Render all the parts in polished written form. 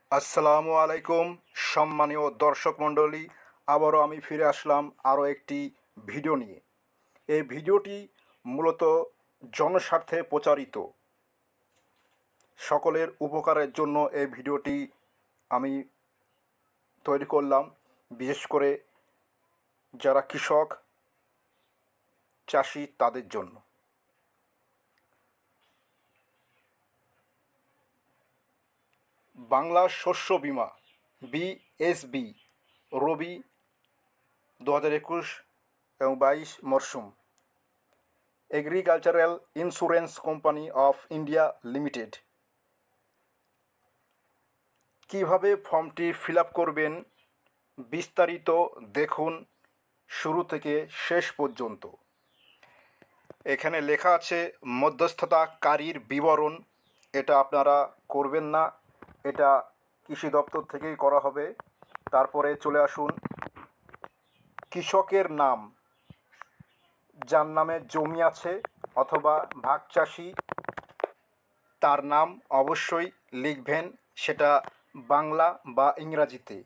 আসসালামু আলাইকুম সম্মানীয় দর্শক মণ্ডলী। আবারও আমি ফিরে আসলাম আরও একটি ভিডিও নিয়ে। এই ভিডিওটি মূলত জনস্বার্থে প্রচারিত, সকলের উপকারের জন্য এই ভিডিওটি আমি তৈরি করলাম। বিশেষ করে যারা কৃষক চাষি তাদের জন্য। বাংলা শস্য বীমা বিএসবি রবি 2021 এবং 22 মরশুম agricultural insurance company of India limited. কিভাবে ফর্মটি ফিল আপ করবেন বিস্তারিত দেখুন শুরু থেকে শেষ পর্যন্ত। এখানে লেখা আছে মধ্যস্থতাকারীর বিবরণ। এটা আপনারা করবেন না, এটা কৃষি দপ্তর থেকেই করা হবে। তারপরে চলে আসুন কৃষকের নাম, যার নামে জমি আছে অথবা ভাগ চাষি, তার নাম অবশ্যই লিখবেন, সেটা বাংলা বা ইংরাজিতে।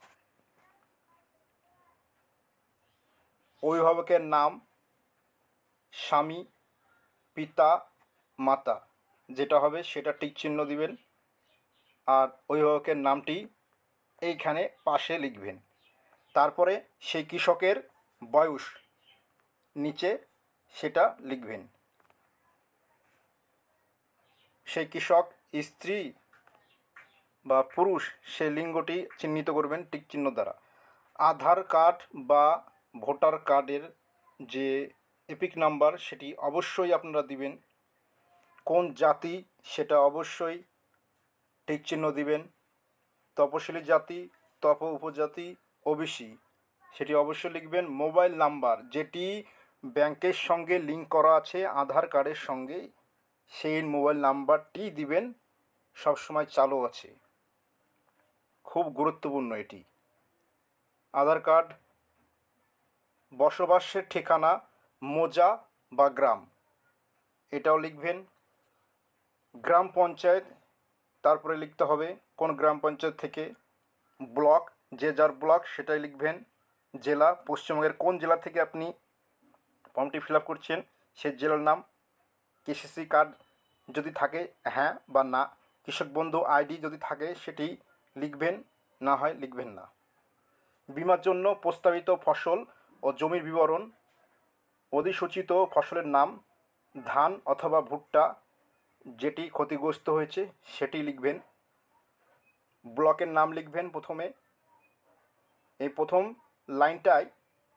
অভিভাবকের নাম, স্বামী, পিতা, মাতা, যেটা হবে সেটা টিক চিহ্ন দিবেন। আর অভিভাবকের নামটি এইখানে পাশে লিখবেন। তারপরে সেই কৃষকের বয়স নিচে সেটা লিখবেন। সেই কৃষক স্ত্রী বা পুরুষ, সে লিঙ্গটি চিহ্নিত করবেন টিক চিহ্ন দ্বারা। আধার কার্ড বা ভোটার কার্ডের যে এপিক নাম্বার সেটি অবশ্যই আপনারা দিবেন। কোন জাতি সেটা অবশ্যই টিক চিহ্ন দিবেন। তপশিলি জাতি, উপজাতি, ওবিসি সেটি অবশ্যই লিখবেন। মোবাইল নাম্বার যেটি ব্যাংকের সঙ্গে লিঙ্ক করা আছে আধার কার্ডের সঙ্গে, সেই মোবাইল নাম্বারটি দিবেন, সবসময় চালু আছে। খুব গুরুত্বপূর্ণ এটি। আধার কার্ড, বসবাসের ঠিকানা মৌজা বা গ্রাম, এটাও লিখবেন। গ্রাম পঞ্চায়েত, তারপরে লিখতে হবে কোন গ্রাম পঞ্চায়েত থেকে। ব্লক, যে যার ব্লক সেটাই লিখবেন। জেলা, পশ্চিমবঙ্গের কোন জেলা থেকে আপনি ফর্মটি ফিল আপ করছেন সেই জেলার নাম। কেসিসি কার্ড যদি থাকে হ্যাঁ বা না। কৃষক বন্ধু আইডি যদি থাকে সেটি লিখবেন, না হয় লিখবেন না। বীমার জন্য প্রস্তাবিত ফসল ও জমির বিবরণ, অধিসূচিত ফসলের নাম, ধান অথবা ভুট্টা যেটি ক্ষতিগ্রস্ত হয়েছে সেটি লিখবেন। ব্লকের নাম লিখবেন প্রথমে। এই প্রথম লাইনটায়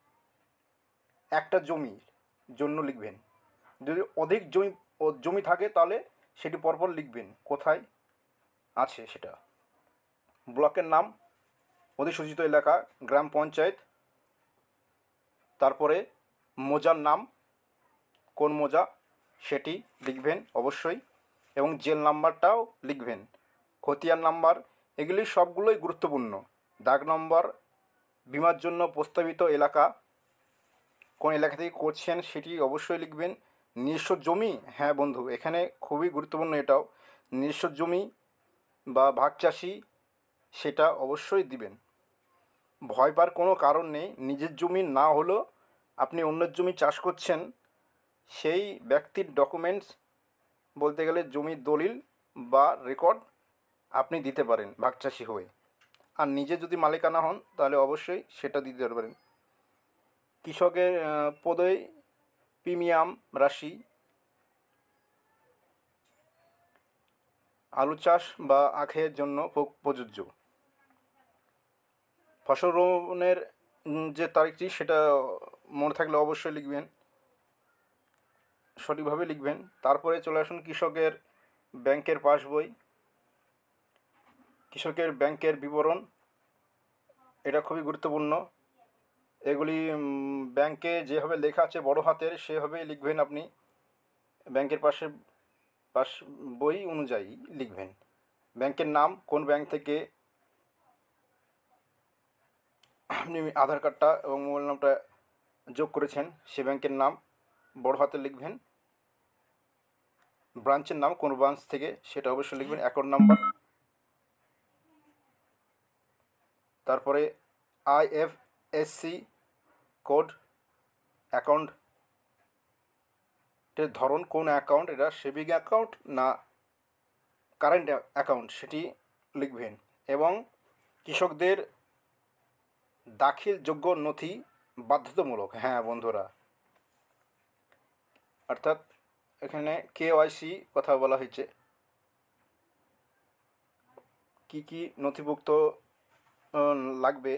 একটা জমির জন্য লিখবেন। যদি অধিক জমি থাকে তাহলে সেটি পরপর লিখবেন কোথায় আছে সেটা। ব্লকের নাম, অধিসূচিত এলাকা, গ্রাম পঞ্চায়েত, তারপরে মৌজার নাম, কোন মৌজা সেটি লিখবেন অবশ্যই, এবং জেল নাম্বারটাও লিখবেন। খতিয়ান নাম্বার, এগুলি সবগুলোই গুরুত্বপূর্ণ। দাগ নম্বর, বীমার জন্য প্রস্তাবিত এলাকা, কোন এলাকা থেকে করছেন সেটি অবশ্যই লিখবেন। নিজস্ব জমি, হ্যাঁ বন্ধু এখানে খুবই গুরুত্বপূর্ণ এটাও। নিজস্ব জমি বা ভাগ চাষি সেটা অবশ্যই দিবেন। ভয় পাওয়ার কোনো কারণ নেই। নিজের জমি না হলেও আপনি অন্যের জমি চাষ করছেন, সেই ব্যক্তির ডকুমেন্টস বলতে গেলে জমির দলিল বা রেকর্ড আপনি দিতে পারেন ভাগ চাষি হয়ে। আর নিজে যদি মালিকানা হন তাহলে অবশ্যই সেটা দিতে পারবেন। কৃষকের পদে প্রিমিয়াম রাশি, আলু চাষ বা আখের জন্য প্রযোজ্য। ফসল রোপণের যে তারিখটি সেটা মনে থাকলে অবশ্যই লিখবেন, সঠিকভাবে লিখবেন। তারপরে চলে আসুন কৃষকের ব্যাংকের পাসবই, কৃষকের ব্যাংকের বিবরণ, এটা খুবই গুরুত্বপূর্ণ। এগুলি ব্যাংকে যেভাবে লেখা আছে বড় হাতের সেভাবেই লিখবেন আপনি। ব্যাংকের পাস বই অনুযায়ী লিখবেন। ব্যাংকের নাম, কোন ব্যাংক থেকে আপনি আধার কার্ডটা এবং মোবাইল নাম্বারটা যোগ করেছেন সে ব্যাংকের নাম বড় হাতে লিখবেন। ব্রাঞ্চের নাম, কোন ব্রাঞ্চ থেকে সেটা অবশ্যই লিখবেন। অ্যাকাউন্ট নাম্বার, তারপরে IFSC কোড, অ্যাকাউন্টের ধরন, কোন অ্যাকাউন্ট, এটা সেভিং অ্যাকাউন্ট না কারেন্ট অ্যাকাউন্ট সেটি লিখবেন। এবং কৃষকদের দাখিলযোগ্য নথি বাধ্যতামূলক, হ্যাঁ বন্ধুরা, অর্থাৎ এখানে KYC কথা বলা হয়েছে। কি কি নথিভুক্ত লাগবে?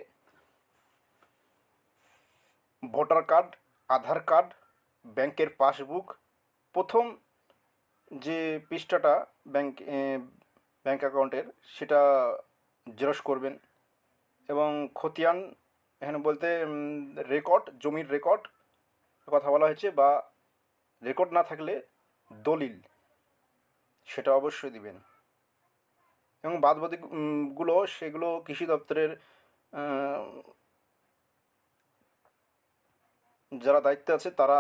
ভোটার কার্ড, আধার কার্ড, ব্যাংকের পাসবুক, প্রথম যে পৃষ্ঠাটা ব্যাংক অ্যাকাউন্টের সেটা জেরক্স করবেন। এবং খতিয়ান এখানে বলতে রেকর্ড, জমির রেকর্ড কথা বলা হয়েছে, বা রেকর্ড না থাকলে দলিল সেটা অবশ্যই দিবেন। এবং বাদবাকি গুলো সেগুলো কৃষি দপ্তরের যারা দায়িত্বে আছে তারা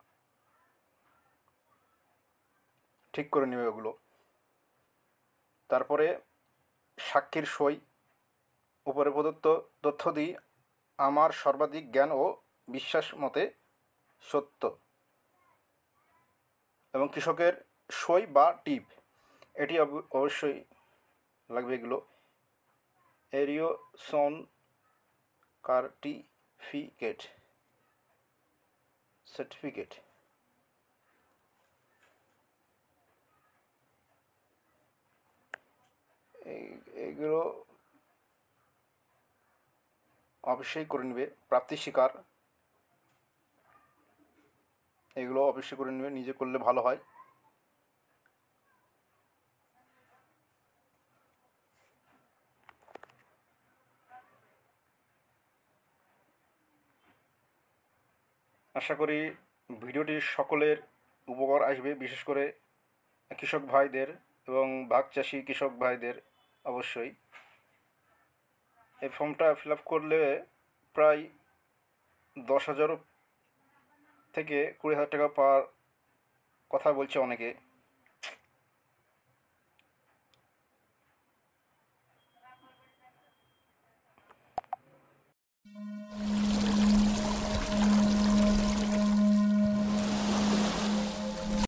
ঠিক করে নেবে ওগুলো। তারপরে সাক্ষীর সই, উপরে প্রদত্ত তথ্য দিই আমার সর্বাধিক জ্ঞান ও বিশ্বাস মতে সত্য, এবং কৃষকের সই বা টিপ, এটি অবশ্যই লাগবে। এগুলো এরিওসন সার্টিফিকেট, এইগুলো অবশ্যই করে নেবে। প্রাপ্তি স্বীকার, এগুলো অবশ্যই করে নেবে, নিজে করলে ভালো হয়। আশা করি ভিডিওটি সকলের উপকার আসবে, বিশেষ করে কৃষক ভাইদের এবং ভাগ চাষি কৃষক ভাইদের। অবশ্যই এই ফর্মটা ফিল আপ করলে প্রায় 10,000 থেকে 20,000 টাকা পাওয়ার কথা বলছে অনেকে।